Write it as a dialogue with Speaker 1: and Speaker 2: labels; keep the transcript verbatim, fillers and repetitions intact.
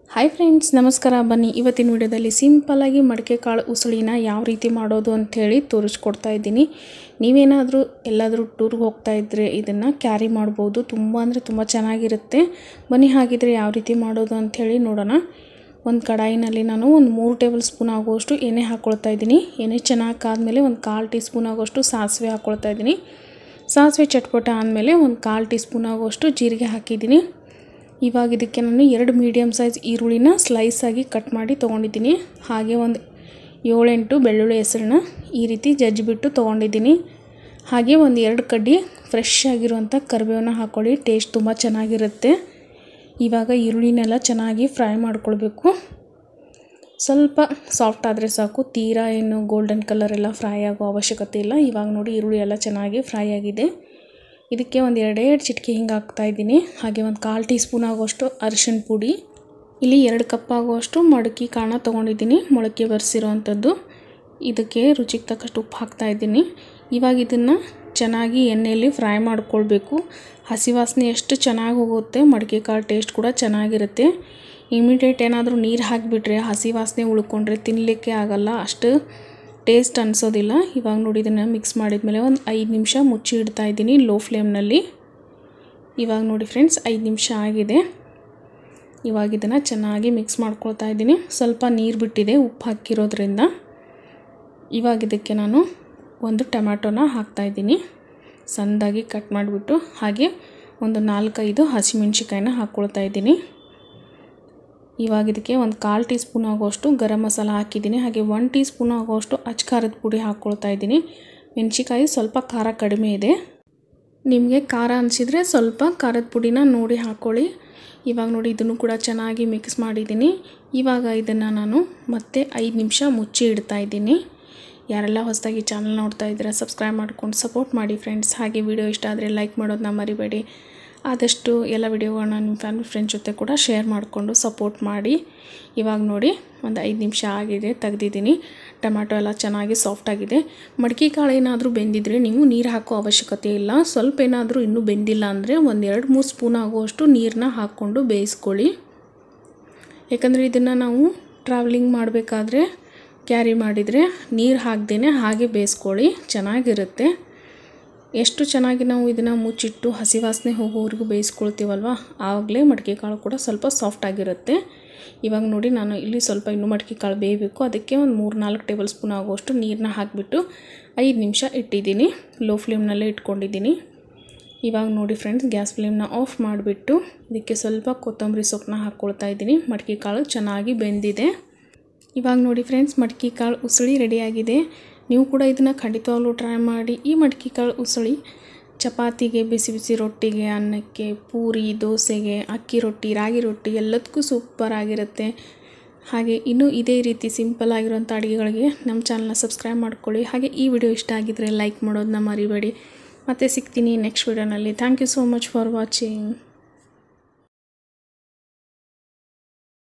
Speaker 1: Hi friends, ನಮಸ್ಕಾರ. ಬನ್ನಿ ಇವತ್ತಿನ ವಿಡಿಯೋದಲ್ಲಿ ಸಿಂಪಲ್ ಆಗಿ ಮಡಕೆ ಕಾಳು ಉಸುಳಿನ ಯಾವ ರೀತಿ ಮಾಡೋದು ಅಂತ ಹೇಳಿ ತೋರಿಸ್ಕೊಡ್ತಾ ಇದ್ದೀನಿ. ನೀವೇನಾದರೂ ಎಲ್ಲಾದರೂ ಟೂರ್ಗೆ ಹೋಗ್ತಾ ಇದ್ದರೆ ಇದನ್ನು ಕ್ಯಾರಿ ಮಾಡ್ಬೋದು. ತುಂಬ ಅಂದರೆ ತುಂಬ ಚೆನ್ನಾಗಿರುತ್ತೆ. ಬನ್ನಿ ಹಾಗಿದ್ರೆ ಯಾವ ರೀತಿ ಮಾಡೋದು ಅಂತ ಹೇಳಿ ನೋಡೋಣ. ಒಂದು ಕಡಾಯಿನಲ್ಲಿ ನಾನು ಒಂದು ಮೂರು ಟೇಬಲ್ ಸ್ಪೂನ್ ಆಗುವಷ್ಟು ಎಣ್ಣೆ ಹಾಕ್ಕೊಳ್ತಾ ಇದ್ದೀನಿ. ಎಣ್ಣೆ ಚೆನ್ನಾಗಿ ಕಾದ್ಮೇಲೆ ಒಂದು ಕಾಲು ಟೀ ಸ್ಪೂನ್ ಆಗುವಷ್ಟು ಸಾಸಿವೆ ಹಾಕ್ಕೊಳ್ತಾ ಇದ್ದೀನಿ. ಸಾಸಿವೆ ಚಟ್ಪಟ ಆದಮೇಲೆ ಒಂದು ಕಾಲು ಟೀ ಸ್ಪೂನ್ ಆಗುವಷ್ಟು ಜೀರಿಗೆ ಹಾಕಿದ್ದೀನಿ. ಇವಾಗ ಇದಕ್ಕೆ ನಾನು ಎರಡು ಮೀಡಿಯಮ್ ಸೈಜ್ ಈರುಳ್ಳಿನ ಸ್ಲೈಸ್ ಆಗಿ ಕಟ್ ಮಾಡಿ ತೊಗೊಂಡಿದ್ದೀನಿ. ಹಾಗೆ ಒಂದು ಏಳೆಂಟು ಬೆಳ್ಳುಳ್ಳಿ ಹೆಸರನ್ನ ಈ ರೀತಿ ಜಜ್ಜಿಬಿಟ್ಟು ತೊಗೊಂಡಿದ್ದೀನಿ. ಹಾಗೆ ಒಂದು ಎರಡು ಕಡ್ಡಿ ಫ್ರೆಶ್ ಆಗಿರುವಂಥ ಕರಿಬೇವನ್ನ ಹಾಕ್ಕೊಳ್ಳಿ, ಟೇಸ್ಟ್ ತುಂಬ ಚೆನ್ನಾಗಿರುತ್ತೆ. ಇವಾಗ ಈರುಳ್ಳಿನೆಲ್ಲ ಚೆನ್ನಾಗಿ ಫ್ರೈ ಮಾಡ್ಕೊಳ್ಬೇಕು. ಸ್ವಲ್ಪ ಸಾಫ್ಟ್ ಆದರೆ ಸಾಕು, ತೀರಾ ಏನು ಗೋಲ್ಡನ್ ಕಲರ್ ಎಲ್ಲ ಫ್ರೈ ಆಗೋ ಅವಶ್ಯಕತೆ ಇಲ್ಲ. ಇವಾಗ ನೋಡಿ ಈರುಳ್ಳಿ ಎಲ್ಲ ಚೆನ್ನಾಗಿ ಫ್ರೈ ಆಗಿದೆ. ಇದಕ್ಕೆ ಒಂದು ಎರಡೆರಡು ಚಿಟಿಕೆ ಹಿಂಗೆ ಹಾಕ್ತಾಯಿದ್ದೀನಿ. ಹಾಗೆ ಒಂದು ಕಾಲು ಟೀ ಸ್ಪೂನ್ ಆಗುವಷ್ಟು ಅರಿಶಿಣ ಪುಡಿ, ಇಲ್ಲಿ ಎರಡು ಕಪ್ ಆಗುವಷ್ಟು ಮಡಕೆ ಕಾಳನ್ನ ತೊಗೊಂಡಿದ್ದೀನಿ, ಮೊಳಕೆ ಬರೆಸಿರೋವಂಥದ್ದು. ಇದಕ್ಕೆ ರುಚಿಗೆ ತಕ್ಕಷ್ಟು ಉಪ್ಪು ಹಾಕ್ತಾಯಿದ್ದೀನಿ. ಇವಾಗ ಇದನ್ನು ಚೆನ್ನಾಗಿ ಎಣ್ಣೆಯಲ್ಲಿ ಫ್ರೈ ಮಾಡ್ಕೊಳ್ಬೇಕು. ಹಸಿ ವಾಸನೆ ಎಷ್ಟು ಚೆನ್ನಾಗಿ ಹೋಗುತ್ತೆ, ಮಡಕೆ ಕಾಳು ಟೇಸ್ಟ್ ಕೂಡ ಚೆನ್ನಾಗಿರುತ್ತೆ. ಇಮಿಡಿಯೇಟ್ ಏನಾದರೂ ನೀರು ಹಾಕಿಬಿಟ್ರೆ ಹಸಿ ವಾಸನೆ ಉಳ್ಕೊಂಡ್ರೆ ತಿನ್ನಲಿಕ್ಕೆ ಆಗೋಲ್ಲ, ಅಷ್ಟು ಟೇಸ್ಟ್ ಅನಿಸೋದಿಲ್ಲ. ಇವಾಗ ನೋಡಿ ಇದನ್ನು ಮಿಕ್ಸ್ ಮಾಡಿದ್ಮೇಲೆ ಒಂದು ಐದು ನಿಮಿಷ ಮುಚ್ಚಿ ಇಡ್ತಾ ಇದ್ದೀನಿ ಲೋ ಫ್ಲೇಮ್ನಲ್ಲಿ. ಇವಾಗ ನೋಡಿ ಫ್ರೆಂಡ್ಸ್, ಐದು ನಿಮಿಷ ಆಗಿದೆ. ಇವಾಗ ಇದನ್ನು ಚೆನ್ನಾಗಿ ಮಿಕ್ಸ್ ಮಾಡ್ಕೊಳ್ತಾ ಇದ್ದೀನಿ. ಸ್ವಲ್ಪ ನೀರು ಬಿಟ್ಟಿದೆ ಉಪ್ಪು ಹಾಕಿರೋದ್ರಿಂದ. ಇವಾಗ ಇದಕ್ಕೆ ನಾನು ಒಂದು ಟೊಮ್ಯಾಟೋನ ಹಾಕ್ತಾಯಿದ್ದೀನಿ, ಸಣ್ಣದಾಗಿ ಕಟ್ ಮಾಡಿಬಿಟ್ಟು. ಹಾಗೆ ಒಂದು ನಾಲ್ಕೈದು ಹಸಿಮೆಣ್ಸಿಕಾಯಿನ ಹಾಕ್ಕೊಳ್ತಾ ಇದ್ದೀನಿ. ಇವಾಗ ಇದಕ್ಕೆ ಒಂದು ಕಾಲು ಟೀ ಸ್ಪೂನ್ ಆಗುವಷ್ಟು ಗರಂ ಮಸಾಲ ಹಾಕಿದ್ದೀನಿ. ಹಾಗೆ ಒಂದು ಟೀ ಸ್ಪೂನ್ ಆಗುವಷ್ಟು ಅಚ್ಚ ಖಾರದ ಪುಡಿ ಹಾಕ್ಕೊಳ್ತಾ ಇದ್ದೀನಿ. ಮೆಣಸಿಕಾಯಿ ಸ್ವಲ್ಪ ಖಾರ ಕಡಿಮೆ ಇದೆ, ನಿಮಗೆ ಖಾರ ಅನಿಸಿದರೆ ಸ್ವಲ್ಪ ಖಾರದ ಪುಡಿನ ನೋಡಿ ಹಾಕ್ಕೊಳ್ಳಿ. ಇವಾಗ ನೋಡಿ ಇದನ್ನು ಕೂಡ ಚೆನ್ನಾಗಿ ಮಿಕ್ಸ್ ಮಾಡಿದ್ದೀನಿ. ಇವಾಗ ಇದನ್ನು ನಾನು ಮತ್ತೆ ಐದು ನಿಮಿಷ ಮುಚ್ಚಿ ಇಡ್ತಾ ಇದ್ದೀನಿ. ಯಾರೆಲ್ಲ ಹೊಸದಾಗಿ ಚಾನಲ್ ನೋಡ್ತಾ ಇದ್ದೀರಾ ಸಬ್ಸ್ಕ್ರೈಬ್ ಮಾಡ್ಕೊಂಡು ಸಪೋರ್ಟ್ ಮಾಡಿ ಫ್ರೆಂಡ್ಸ್. ಹಾಗೆ ವಿಡಿಯೋ ಇಷ್ಟ ಆದರೆ ಲೈಕ್ ಮಾಡೋದನ್ನ ಮರಿಬೇಡಿ. ಆದಷ್ಟು ಎಲ್ಲ ವಿಡಿಯೋಗಳನ್ನ ನಿಮ್ಮ ಫ್ಯಾಮಿಲಿ ಫ್ರೆಂಡ್ಸ್ ಜೊತೆ ಕೂಡ ಶೇರ್ ಮಾಡಿಕೊಂಡು ಸಪೋರ್ಟ್ ಮಾಡಿ. ಇವಾಗ ನೋಡಿ ಒಂದು ಐದು ನಿಮಿಷ ಆಗಿದೆ, ತೆಗೆದಿದ್ದೀನಿ. ಟೊಮ್ಯಾಟೊ ಎಲ್ಲ ಚೆನ್ನಾಗಿ ಸಾಫ್ಟಾಗಿದೆ. ಮಡಕೆ ಕಾಳು ಏನಾದರೂ ಬೆಂದಿದ್ರೆ ನೀವು ನೀರು ಹಾಕೋ ಅವಶ್ಯಕತೆ ಇಲ್ಲ. ಸ್ವಲ್ಪ ಏನಾದರೂ ಇನ್ನೂ ಬೆಂದಿಲ್ಲ ಅಂದರೆ ಒಂದು ಎರಡು ಮೂರು ಸ್ಪೂನ್ ಆಗುವಷ್ಟು ನೀರನ್ನ ಹಾಕ್ಕೊಂಡು ಬೇಯಿಸ್ಕೊಳ್ಳಿ. ಯಾಕಂದರೆ ಇದನ್ನು ನಾವು ಟ್ರಾವೆಲಿಂಗ್ ಮಾಡಬೇಕಾದ್ರೆ ಕ್ಯಾರಿ ಮಾಡಿದರೆ ನೀರು ಹಾಕ್ದೇ ಹಾಗೆ ಬೇಯಿಸ್ಕೊಳ್ಳಿ, ಚೆನ್ನಾಗಿರುತ್ತೆ. ಎಷ್ಟು ಚೆನ್ನಾಗಿ ನಾವು ಇದನ್ನು ಮುಚ್ಚಿಟ್ಟು ಹಸಿ ವಾಸನೆ ಹೋಗೋವರೆಗೂ ಬೇಯಿಸ್ಕೊಳ್ತೀವಲ್ವ, ಆವಾಗಲೇ ಮಡಕೆ ಕಾಳು ಕೂಡ ಸ್ವಲ್ಪ ಸಾಫ್ಟಾಗಿರುತ್ತೆ. ಇವಾಗ ನೋಡಿ ನಾನು ಇಲ್ಲಿ ಸ್ವಲ್ಪ ಇನ್ನೂ ಮಡಕೆ ಕಾಳು ಬೇಯಬೇಕು. ಅದಕ್ಕೆ ಒಂದು ಮೂರು ನಾಲ್ಕು ಟೇಬಲ್ ಸ್ಪೂನ್ ಆಗುವಷ್ಟು ನೀರನ್ನ ಹಾಕಿಬಿಟ್ಟು ಐದು ನಿಮಿಷ ಇಟ್ಟಿದ್ದೀನಿ, ಲೋ ಫ್ಲೇಮ್ನಲ್ಲೇ ಇಟ್ಕೊಂಡಿದ್ದೀನಿ. ಇವಾಗ ನೋಡಿ ಫ್ರೆಂಡ್ಸ್, ಗ್ಯಾಸ್ ಫ್ಲೇಮ್ನ ಆಫ್ ಮಾಡಿಬಿಟ್ಟು ಇದಕ್ಕೆ ಸ್ವಲ್ಪ ಕೊತ್ತಂಬರಿ ಸೊಪ್ಪನ್ನ ಹಾಕ್ಕೊಳ್ತಾ ಇದ್ದೀನಿ. ಮಡಕೆ ಕಾಳು ಚೆನ್ನಾಗಿ ಬೆಂದಿದೆ. ಇವಾಗ ನೋಡಿ ಫ್ರೆಂಡ್ಸ್, ಮಡಕೆ ಕಾಳು ಉಸುಳಿ ರೆಡಿಯಾಗಿದೆ. ನೀವು ಕೂಡ ಇದನ್ನು ಖಂಡಿತವಾಗ್ಲೂ ಟ್ರೈ ಮಾಡಿ. ಈ ಮಡಕೆ ಕಾಳು ಉಸುಳಿ ಚಪಾತಿಗೆ, ಬಿಸಿ ಬಿಸಿ ರೊಟ್ಟಿಗೆ, ಅನ್ನಕ್ಕೆ, ಪೂರಿ, ದೋಸೆಗೆ, ಅಕ್ಕಿ ರೊಟ್ಟಿ, ರಾಗಿ ರೊಟ್ಟಿ ಎಲ್ಲದಕ್ಕೂ ಸೂಪರ್ ಆಗಿರುತ್ತೆ. ಹಾಗೆ ಇನ್ನೂ ಇದೇ ರೀತಿ ಸಿಂಪಲ್ ಆಗಿರೋಂಥ ಅಡುಗೆಗಳಿಗೆ ನಮ್ಮ ಚಾನಲ್ನ ಸಬ್ಸ್ಕ್ರೈಬ್ ಮಾಡ್ಕೊಳ್ಳಿ. ಹಾಗೆ ಈ ವಿಡಿಯೋ ಇಷ್ಟ ಆಗಿದ್ದರೆ ಲೈಕ್ ಮಾಡೋದನ್ನ ಮರಿಬೇಡಿ. ಮತ್ತೆ ಸಿಗ್ತೀನಿ ನೆಕ್ಸ್ಟ್ ವಿಡಿಯೋನಲ್ಲಿ. Thank you so much for watching.